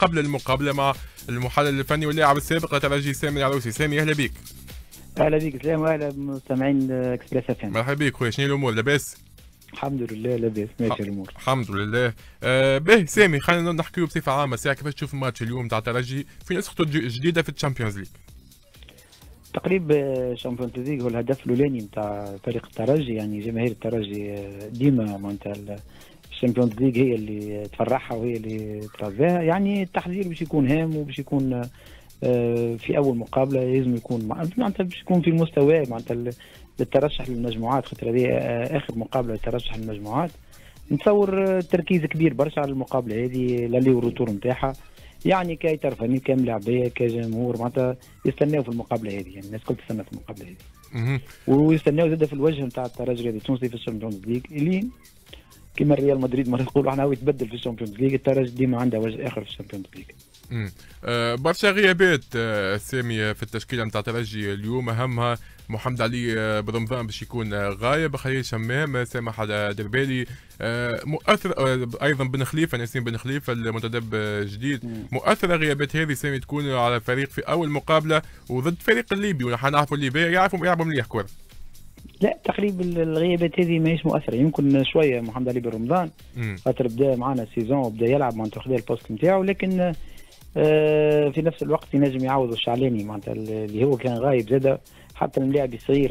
قبل المقابله مع المحلل الفني واللاعب السابق لترجي سامي العروسي. سامي اهلا بك. اهلا بك سلام واهلا بمستمعين اكسبريس اف ام. مرحبا بك خويا، شنو الامور لاباس؟ الحمد لله لاباس ماشي الامور. الحمد لله. باهي سامي، خلينا نحكيو بصفه عامه ساعه كيفاش تشوف الماتش اليوم تاع الترجي في نسخته الجديده في الشامبيونز ليج؟ تقريب الشامبيونز ليج هو الهدف الاولاني نتاع فريق الترجي، يعني جماهير الترجي ديما معناتها الشامبيونز ليج هي اللي تفرحها وهي اللي ترضاها، يعني التحضير باش يكون هام وباش يكون في اول مقابله لازم يكون معناتها باش يكون في المستوى معناتها للترشح للمجموعات، خاطر هذه اخر مقابله للترشح للمجموعات. نتصور تركيز كبير برشا على المقابله هذه للي والروتور نتاعها، يعني كاي فني كملاعبيه كجمهور معناتها يستناو في المقابله هذه، يعني الناس الكل تستنى في المقابله هذه. ويستناو زاد في الوجه نتاع الترجي التونسي في الشامبيونز ليج اللي كما ريال مدريد مره يقولوا احنا هو يتبدل في الشامبيونز ليج، الترجي ديما عنده وجه اخر في الشامبيونز ليج. برشا غيابات سامي في التشكيله نتاع الترجي اليوم، اهمها محمد علي برمضان باش يكون غايب، خليل شمام، سامح دربالي مؤثر، ايضا بن خليفه نسيم بن خليفه المنتدب جديد. مؤثره غيابات هذه سامي تكون على فريق في اول مقابله وضد فريق الليبي، ونحن نعرفوا الليبيه يلعبوا مليح كره. لا تقريبا الغيابات هذه ماهيش مؤثره، يمكن شويه محمد علي بن رمضان خاطر بدا معنا السيزون وبدا يلعب معناتها خذا البوست نتاعو، لكن في نفس الوقت ينجم يعوض الشعلاني معناتها اللي هو كان غايب زاده، حتى اللاعب الصغير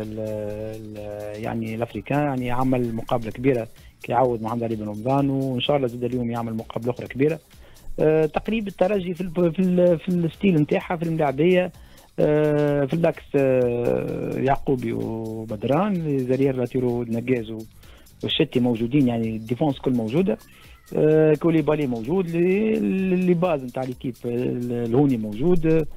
يعني الافريكان يعني عمل مقابله كبيره كيعوض محمد علي بن رمضان، وان شاء الله زاد اليوم يعمل مقابله اخرى كبيره. تقريبا الترجي في الستيل نتاعها في الملاعبيه في اللاكس يعقوبي وبدران، زرير لاتيرو نجاز والشتي موجودين، يعني الديفونس كل موجوده. كوليبالي موجود، اللي باز نتاع ليكيب الهوني موجود،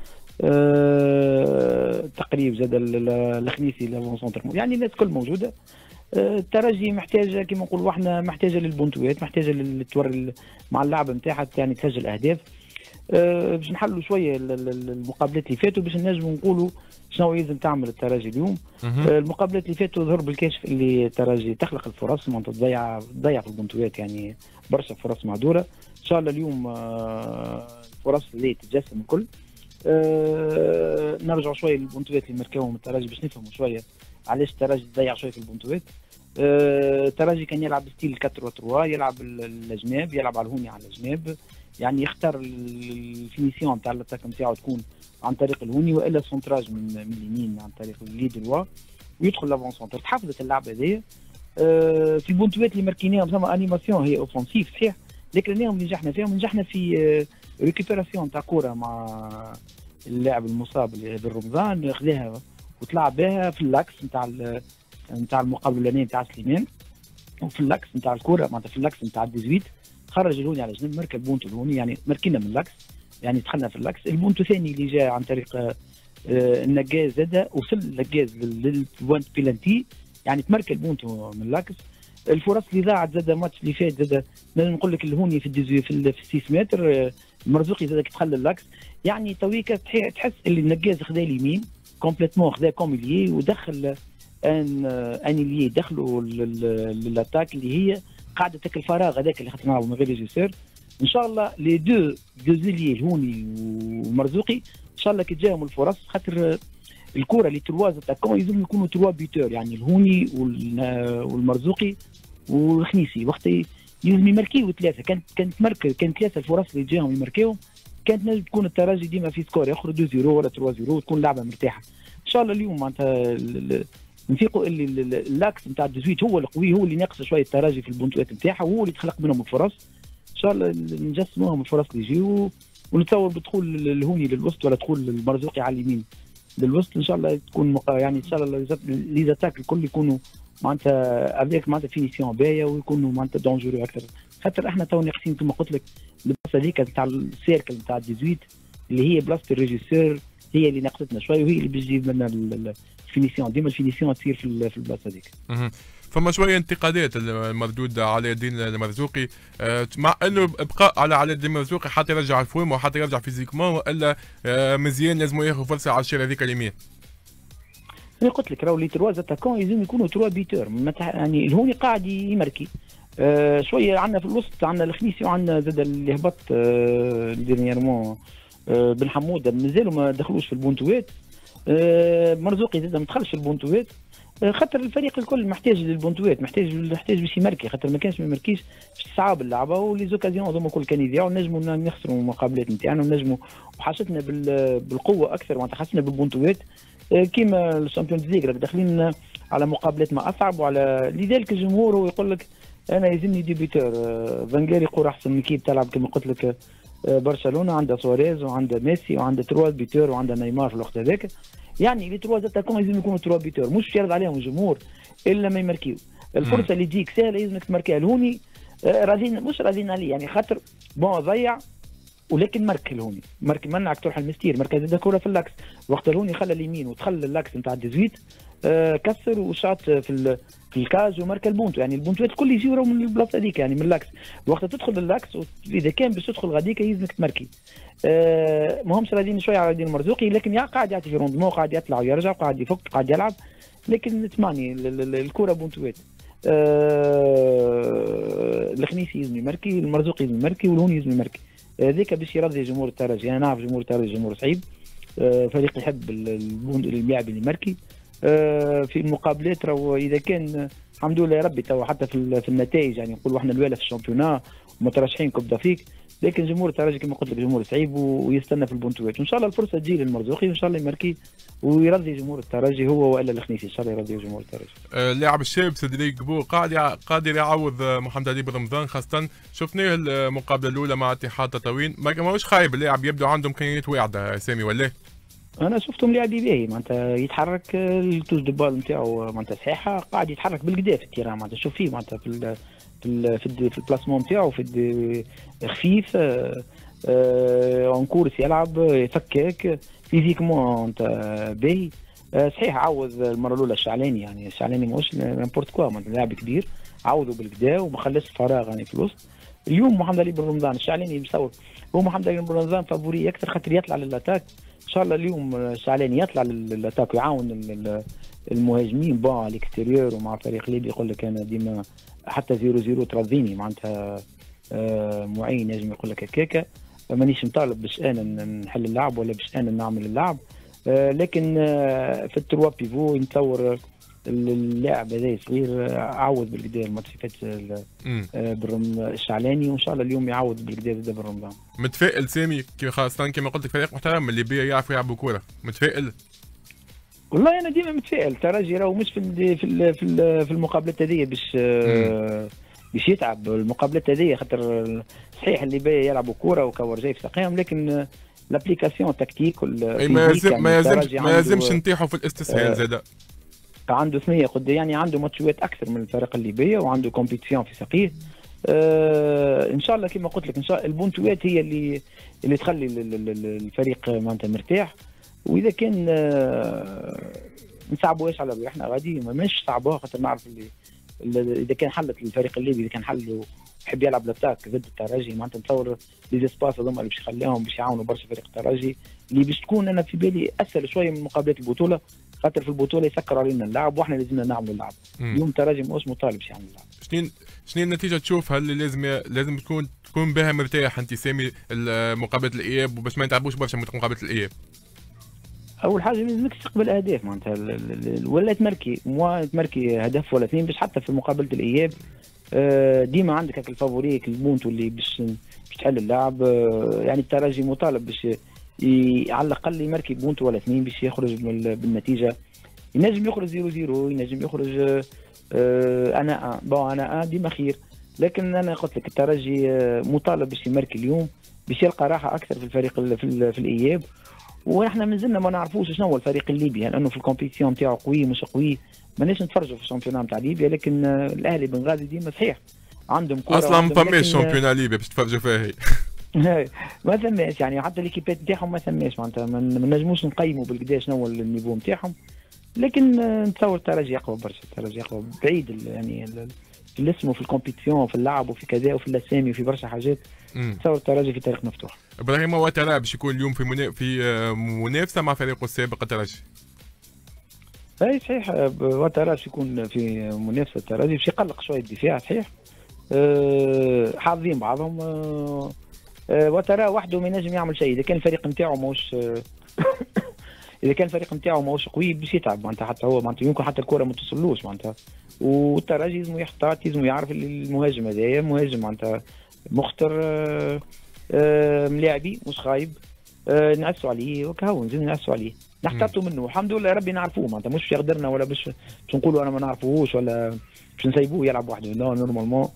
تقريب زاد الخنيسي لافون سونتر، يعني الناس كل موجوده. الترجي محتاجه كما نقولوا احنا محتاجه للبونتوات، محتاجه للتور مع اللعبه نتاعها يعني تسجل اهداف. باش نحلوا شويه المقابلات اللي فاتوا باش نجموا نقولوا شنو يلزم تعمل الترجي اليوم. المقابلات اللي فاتوا ظهر بالكشف اللي الترجي تخلق الفرص معناتها تضيع في البنتوات، يعني برشا فرص معذوره. ان شاء الله اليوم الفرص اللي تتجسم الكل. نرجعوا شويه للبنتوات اللي مركاوهم الترجي باش نفهموا شويه علاش الترجي تضيع شويه في البنتوات. الترجي كان يلعب ستيل 4-3، يلعب الجناب، يلعب على الهوني على الجناب، يعني يختار الفينيسيون تاع الاتاك نتاعو تكون عن طريق الهوني والا سونتراج من اليمين عن طريق اللي دروا ويدخل لافون سونتر. تحفظت اللعبه هذيا. في البونتوات اللي ماركيناهم زعما انيماسيون هي اوفونسيف صحيح، لكن اليوم نجحنا فيهم، نجحنا في ريكوبيراسيون تاع كوره مع اللاعب المصاب اللي بن رمضان، خذاها وطلع بها في اللاكس نتاع المقابله الاولانيه نتاع سليمان، وفي اللاكس نتاع الكوره معناتها في اللاكس نتاع 18 خرج الهوني على جنب، مركب بونتو الهوني، يعني مركينا من اللاكس، يعني دخلنا في اللاكس. البونتو الثاني اللي جاء عن طريق النجاز زاد وصل النجاز للبوينت بيلانتي، يعني تمركب البونتو من اللاكس. الفرص اللي ضاعت زاد الماتش اللي فات زاد نقول لك الهوني في 6 متر، المرزوقي زاد كتخلى اللاكس، يعني تويكا تحس اللي النجاز خذا اليمين كومبليتمون، خذا كوميليي ودخل انيليي دخلوا للاتاك اللي هي قاعده تاكل الفراغ هذاك اللي خاطر نلعبوا من غير ريجيسور. ان شاء الله لي دو زيليي الهوني ومرزوقي ان شاء الله كي تجاهم الفرص، خاطر الكره اللي ترواز اتاكون يلزم يكونوا 3 بيتور، يعني الهوني والمرزوقي والخنيسي وقت يلزم يماركيو ثلاثه. كانت ثلاثه الفرص اللي تجاهم يماركيوهم، كانت نجم تكون الترجي ديما في سكور ياخذ 2-0 ولا 3-0 وتكون لعبه مرتاحه. ان شاء الله اليوم معناتها نفيقوا اللي اللاكس نتاع 18 هو القوي، هو اللي ناقص شويه الترجي في البونتوات نتاعها، وهو اللي تخلق منهم الفرص. ان شاء الله نجسموهم الفرص اللي يجيو، ونتصور بدخول الهوني للوسط ولا دخول المرزوقي على اليمين للوسط ان شاء الله تكون يعني ان شاء الله لي زاتاك الكل يكونوا معناتها افيك معناتها فينيسيون باهيه ويكونوا معناتها دونجورو اكثر، خاطر احنا تو ناقصين كما قلت لك البلاصه هذيك نتاع السيركل نتاع 18 اللي هي بلاصه الريجيسور هي اللي ناقصتنا شويه، وهي اللي باش تجيب لنا الفينيسيون. ديما الفينيسيون تصير في البلاصه هذيك. فما شويه انتقادات المردود على الدين المرزوقي، مع انه ابقاء على علاء الدين المرزوقي حتى يرجع الفورم وحتى يرجع فيزيكمون، والا مزيان لازم ياخذ فرصه على الشير هذيك اليمين. انا قلت لك راهو لي 3 اتاكون لازم يكونوا 3 بيتور، يعني الهوني قاعد يمركي، شويه عندنا في الوسط عندنا الخميسي وعندنا زاد اللي هبط ديرنييرمون بن حموده مازالوا ما دخلوش في البونتوات. مرزوقي زاد ما دخلش في البونتوات. خاطر الفريق الكل محتاج للبونتوات، محتاج باش يماركي، خاطر ما كانش ما يماركيش باش تصعب اللعبه، ولي زوكازيون هذوما الكل كان يضيعوا، نجموا نخسروا المقابلات نتاعنا، ونجموا وحاجتنا بالقوه اكثر معناتها حسنا بالبونتوات. كيما الشامبيونز ليغ راك داخلين على مقابلات ما اصعب، وعلى لذلك الجمهور هو يقول لك انا يلزمني ديبيتور. فانجال يقول احسن من كيب تلعب كما قلت لك برشلونه عندها سواريز وعندها ميسي وعندها تروا بيتور وعندها نيمار في الوقت هذاك. يعني لي تروا اتاكون لازم يكونوا تروا بيتور، مش يرد عليهم الجمهور الا ما يماركيو. الفرصه اللي تجيك سهله لازمك تماركيها. الهوني راضيين مش راضيين عليه، يعني خاطر بون ضيع ولكن مارك الهوني، مارك منعك تروح المستير، مركز زاد كره في اللاكس، وقت الهوني خلى اليمين ودخل اللاكس نتاع 18 كسر وشاط في الكاج ومارك البونتو. يعني البونتوات الكل يجيو من البلاصه هذيك يعني من اللاكس، وقت تدخل للاكس اذا كان باش تدخل غاديك يلزمك تماركي. ماهمش راضيين شويه على دين مرزوقي، لكن قاعد يعطي في روندمون، قاعد يطلع ويرجع، قاعد يفك، قاعد يلعب، لكن تسمعني الكره بونتوات. الخميسي يلزم يماركي، المرزوقي يلزم يماركي، والهوني يلزم يماركي. هذاك باش يرضي جمهور الترجي. انا نعرف جمهور الترجي جمهور صعيب، فريق يحب اللاعب اللي يماركي. في المقابلات راهو اذا كان الحمد لله يا ربي تو حتى في النتائج، يعني نقولوا احنا الاولى في الشامبيونا ومترشحين كوب دافريك، لكن جمهور الترجي كما قلت لك جمهور صعيب ويستنى في البونتوات. وان شاء الله الفرصه تجي للمرزوقي وان شاء الله يماركي ويرضي جمهور الترجي هو والا الخنيسي، ان شاء الله يرضي جمهور الترجي. اللاعب الشاب سيدريك بو قادر يعوض محمد علي برمضان، خاصه شفناه المقابله الاولى مع اتحاد تطاوين، ماهوش خايب اللاعب، يبدو عنده امكانيات واعده سامي ولا؟ انا شفتهم لاعب باهي معناتها يتحرك، التوز دو بال نتاعو معناتها صحيحه، قاعد يتحرك بالكدا في التيران معناتها شوف فيه معناتها في البلاسمون نتاعو في خفيف، اون كورس يلعب يفكك فيزيكمون معناتها باهي. صحيح عوض المره الاولى الشعلاني، يعني الشعلاني ماهوش نيمبورت كوا معناتها لاعب كبير، عوضه بالكدا وما خلاش فراغ يعني في الوسط. اليوم محمد علي بن رمضان الشعلاني مصور هو محمد علي بن رمضان فافوري اكثر خاطر يطلع للاتاك. ان شاء الله اليوم الشعلاني يطلع للاتاك ويعاون المهاجمين بون على الاكستيريور، ومع فريق ليبي يقول لك انا ديما حتى 0-0 ترضيني معناتها. معين يجم يقول لك هكاكا، مانيش مطالب باش انا نحل اللعب ولا باش انا نعمل اللعب، لكن في التروا بيفو نتصور اللاعب هذا صغير عوض بالكدا الماتشات الشعلاني، وان شاء الله اليوم يعوض بالكدا زاد بالرمضان. متفائل سامي خاصه كما قلت لك فريق محترم اللي بيه يعرفوا يلعبوا كوره، متفائل؟ والله انا ديما متفائل. الترجي راهو مش في المقابلات هذه باش يتعب المقابلات هذه، خاطر صحيح اللي بيه يلعبوا كوره وكور جاي في ساقيهم، لكن لابليكاسيون تكتيك ما يلزمش نطيحوا في الاستسهال زاد. عنده ثنيه قد يعني عنده ماتشات اكثر من الفريق الليبيه وعنده كومبيتيسيون في ساقيه. ان شاء الله كما قلت لك ان شاء الله البونتوات هي اللي تخلي الفريق معناتها مرتاح. واذا كان ما نصعبوهاش على روحنا غادي ماش صعبوها، خاطر نعرف اللي اذا كان حلت الفريق الليبي، اذا كان حل يحب يلعب لاتاك ضد الترجي معناتها نتصور لي زيسباس هذوما اللي باش يخليهم باش يعاونوا برشا فريق الترجي، اللي باش تكون انا في بالي اسهل شويه من مقابلات البطوله، خاطر في البطوله يسكروا علينا اللعب واحنا لازمنا نعملوا اللعب. اليوم الترجي ماهوش مطالب باش يعمل اللعب. شنو النتيجه تشوفها اللي لازم تكون بها مرتاح انت سامي مقابله الاياب، وباش ما نتعبوش برشا مقابله الاياب؟ اول حاجه ما لازمكش تقبل اهداف معناتها ولا تماركي هدف ولا اثنين باش حتى في مقابله الاياب ديما عندك هاك الفافوريك البونتو اللي باش تحل اللعب. يعني الترجي مطالب باش على الاقل يماركي بونتو ولا اثنين باش يخرج بالنتيجه. ينجم يخرج 0-0، ينجم يخرج انا ديما خير، لكن انا قلت لك الترجي مطالب باش يماركي اليوم باش يلقى راحه اكثر في الفريق في الاياب. واحنا مازلنا ما نعرفوش شنو هو الفريق الليبي، لانه يعني في الكومبيتيسيون نتاعو قوي مش قوي، ماناش نتفرجوا في الشامبيونات نتاع ليبيا، لكن الاهلي بنغازي ديما صحيح عندهم كوره اصلا ما فماش شامبيونات ليبيا باش تتفرجوا فيها هي. ما ثماش يعني حتى ليكيبات نتاعهم ما ثماش معناتها ما نجموش نقيموا بالقدا شنو هو النيفو نتاعهم، لكن نتصور الترجي اقوى برشا، الترجي اقوى بعيد يعني في الاسم وفي الكومبيتيسيون وفي اللعب وفي كذا وفي الاسامي وفي برشا حاجات. تصور الترجي في تاريخ مفتوح. ابراهيم واترا باش يكون اليوم في منافسه مع فريقه السابق الترجي. اي صحيح واترا باش يكون في منافسه الترجي، باش يقلق شويه الدفاع صحيح، حافظين بعضهم. وترى وحده ما ينجم يعمل شيء اذا كان الفريق نتاعو ماهوش اذا كان الفريق نتاعو ماهوش قوي باش يتعب معناتها، حتى هو معناتها يمكن حتى الكره ما توصلوش معناتها. والترجي لازم يحتاط، لازم يعرف المهاجم هذايا مهاجم معناتها مخطر، ملاعبي مش خايب، نعسوا عليه وكهو لازم نعسوا عليه نحتاطوا منه. الحمد لله ربي نعرفوه معناتها، مش يقدرنا ولا باش نقولوا انا ما نعرفوهوش ولا باش نسيبوه يلعب وحده. لا نورمالمون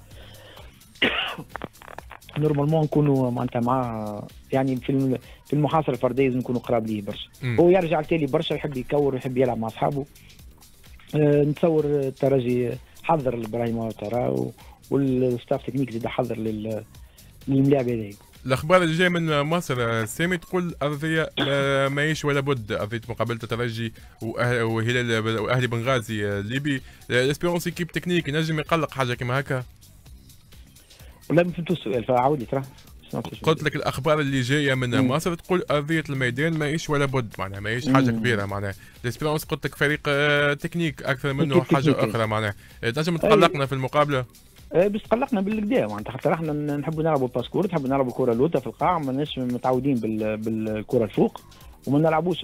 نكونوا معناتها مع يعني في المحاصره الفرديه لازم نكونوا قراب ليه برشا. هو يرجع لتالي برشا، يحب يكور، يحب يلعب مع اصحابه. نتصور الترجي حضر لابراهيم ترى والستاف تكنيك زاد حضر للملاعب هذايا. الاخبار اللي جايه من مصر سامي تقول ارضيه ماهيش ولا بد، ارضيه مقابله الترجي وهلال واهلي بنغازي الليبي. الاسبيرونس كيب تكنيك ينجم يقلق حاجه كما هكا؟ والله ما فهمتوش السؤال فعاود لي ترى. قلت لك الاخبار اللي جايه من مصر تقول ارضيه الميدان ماهيش ولا بد، معناها ماهيش حاجه كبيره، معناها الاسبيرونس قلت لك فريق تكنيك اكثر منه حاجه اخرى، معناها تنجم تقلقنا في المقابله؟ باش تقلقنا بالكدا معناتها، خاطر احنا نحبوا نلعبوا الباسكور، نحبوا نلعبوا الكره اللوطه في القاع، ماناش متعودين بالكره الفوق، وما نلعبوش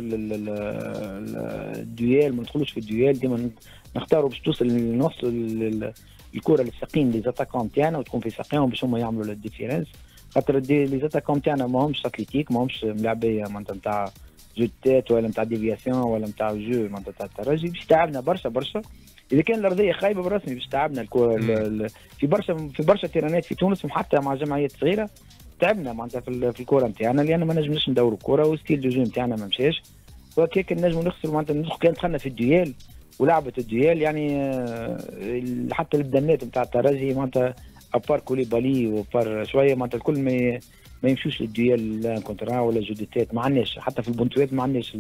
الديال، ما ندخلوش في الديال، ديما نختاروا باش توصل للنص الكره للساقين لي زاتاكون تاعنا وتكون في ساقيهم باش هما يعملوا الديفيرنس. خاطر لي زاتاكون تاعنا ماهمش اتليتيك، ماهمش ملاعبيه معناتها نتاع جو تيت ولا نتاع ديفياسيون ولا نتاع جو معناتها تاع الترجي، باش تعبنا برشا. اذا كان الارضيه خايبه بالرسمي باش تعبنا في برشا تيرانات في تونس وحتى مع جمعيات صغيره تعبنا معناتها في الكره نتاعنا، لان ما نجمناش ندوروا الكره والستيل دو جو نتاعنا ما مشاش، وهكاك نجموا نخسروا معناتها. كان دخلنا في الديال ولعبه الديال يعني حتى البدنات نتاع الترجي معناتها ابار كوليبالي وبار شويه معناتها الكل ما يمشوش للديال لا كونترا ولا جوديتات، ما عندناش حتى في البونتوات ما عندناش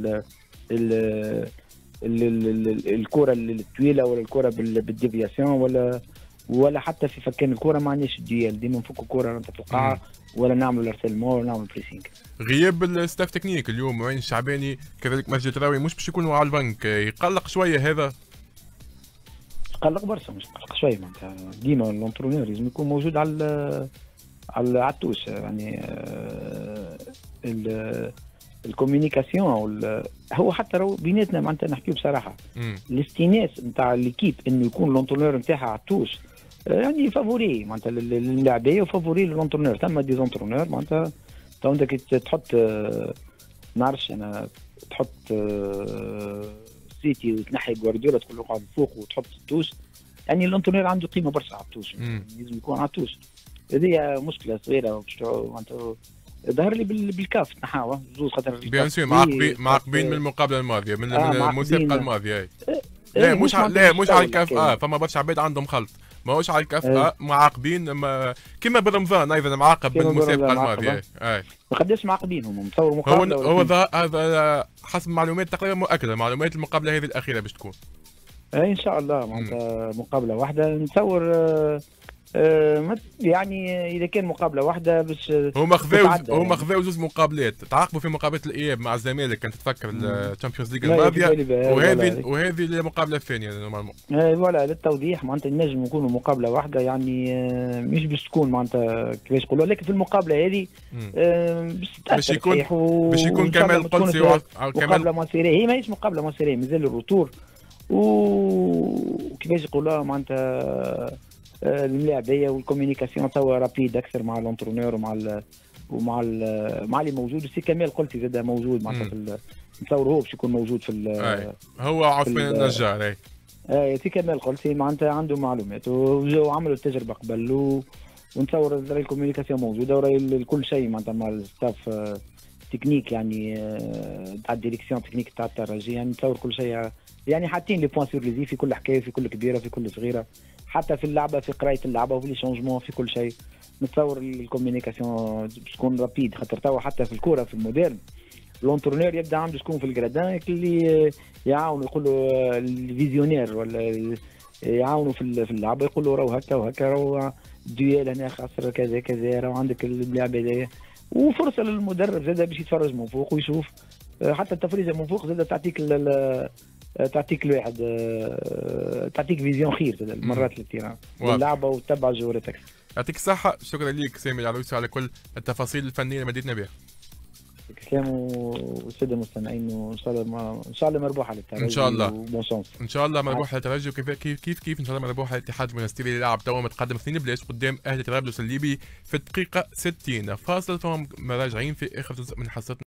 الكره الطويله ولا الكره بالديفياسيون ولا حتى في فكان الكره ما عندناش الديال، ديما نفكوا الكره في القاعه ولا نعملوا الارسلمون ولا نعملوا بريسينغ. غياب الستاف تكنيك اليوم معين الشعباني كذلك مجد راوي مش باش يكونوا على البنك، يقلق شويه هذا؟ يقلق برشا، مش يقلق شويه معناتها ديما الانترونور لازم يكون موجود على التوش يعني الكوميونيكاسيون هو حتى راهو بيناتنا معناتها نحكيو بصراحه الاستئناس نتاع ليكيب انه يكون لونترونور نتاعها على التوش يعني فافوري معناتها للاعبيه وفافوري للونترونور. ثم دي زونترونور معناتها تو انت كي تحط نعرفش انا تحط سيتي وتنحي جوارديولا تقول له اقعد فوق وتحط التوش، يعني الانترونور عنده قيمه برشا على التوش، لازم يكون على التوش. هذه مشكله صغيره معناتها ظهر لي بالكاف نحاوه زوز خاطر بيان سور معاقبين من المقابله الماضيه من المسابقه الماضيه. لا مش على الكاف فما برشا عباد عندهم خلط، ماهوش على الكاف معاقبين كما برمضان ايضا معاقب بالمسابقه الماضيه. وقداش معاقبين متصور مقابله هو هذا حسب معلومات تقريبا مؤكده، معلومات المقابله هذه الاخيره باش تكون ان شاء الله معناتها مقابله واحده نتصور يعني اذا كان مقابله واحده باش هما خذاو زوج مقابلات، تعاقبوا في مقابله الاياب مع الزمالك كنت تفكر الشامبيونز ليغ الماضيه، وهذه المقابله الثانيه نورمالمون. فوالا للتوضيح معناتها نجم نكونوا مقابله واحده يعني مش باش تكون معناتها كيفاش نقولوا، لكن في المقابله هذه باش يكون كمال قدسي مقابله مصيريه، هي ماهيش مقابله مصيريه مازال الروتور وكيفاش يقولوها معناتها الملاعبيه والكوميونيكاسيون توا رابيد اكثر مع الانترونور ومع اللي موجود. سي كمال قلتي زاد موجود معناتها نتصور هو باش يكون موجود في هو عثمان النجار. سي كمال قلتي معناتها عنده معلومات وعملوا التجربه قبل ونتصور الكوميونيكاسيون موجوده وراي كل شيء معناتها مع الستاف تكنيك يعني تاع الديريكسيون تكنيك تاع الترجي، يعني نتصور كل شيء يعني حاطين لي بوان سور لي في كل حكايه في كل كبيره في كل صغيره، حتى في اللعبه في قرايه اللعبه وفي لي شونجمون في كل شيء. نتصور الكوميونيكاسيون باش تكون رابيد، خاطر توا حتى في الكوره في الموديرن لونترونور يبدا عنده شكون في الجرادان اللي يعاونوا يقولوا الفيزيونير ولا يعاونوا في اللعبه يقولوا راهو هكا وهكا راهو الديال هنا خاطر كذا كذا راهو عندك اللعبه هذايا، وفرصه للمدرب زاد باش يتفرج من فوق ويشوف حتى التفريزه من فوق زاد تعطيك الواحد تعطيك فيزيون خير مرات للتيران اللعبه وتتبع جورتك. يعطيك الصحه، شكرا ليك سامي العروسي على كل التفاصيل الفنيه اللي مديتنا بها. كلام والساده المستمعين، وان شاء الله ان شاء الله مربوحه للترجي ان شاء الله، وبون شانس. ان شاء الله مربوح للترجي، كيف ان شاء الله مربوح للاتحاد المنستيري اللي لعب توا متقدم 2 بلاش قدام اهلي طرابلس الليبي في الدقيقه 60 فاصل. فهم راجعين في اخر جزء من حصتنا.